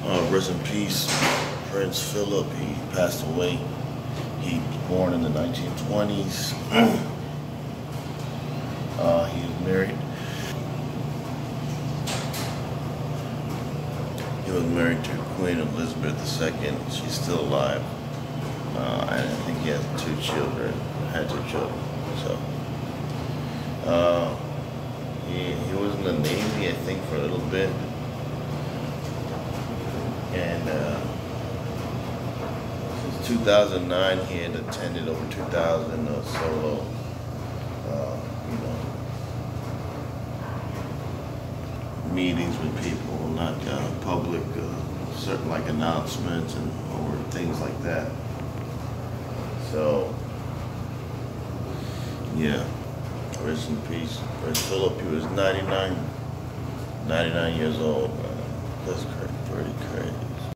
Rest in peace, Prince Phillip. He passed away. He was born in the 1920s. He was married. He was married to Queen Elizabeth II. She's still alive. And I think he has two children. Had two children. So he was in the Navy, I think, for a little bit. And since 2009, he had attended over 2,000 solo, meetings with people, not public, certain like announcements and or things like that. So, yeah, rest in peace, Prince Phillip. He was 99 years old. That's pretty crazy.